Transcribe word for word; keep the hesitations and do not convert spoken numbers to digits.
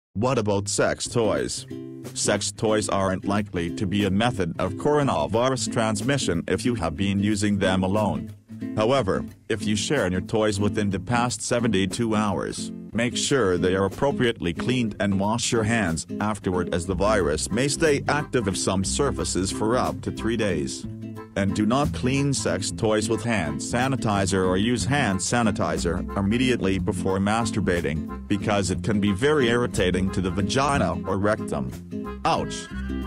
What about sex toys? Sex toys aren't likely to be a method of coronavirus transmission if you have been using them alone. However, if you share your toys within the past seventy-two hours, make sure they are appropriately cleaned and wash your hands afterward, as the virus may stay active on some surfaces for up to three days. And do not clean sex toys with hand sanitizer or use hand sanitizer immediately before masturbating, because it can be very irritating to the vagina or rectum. Ouch!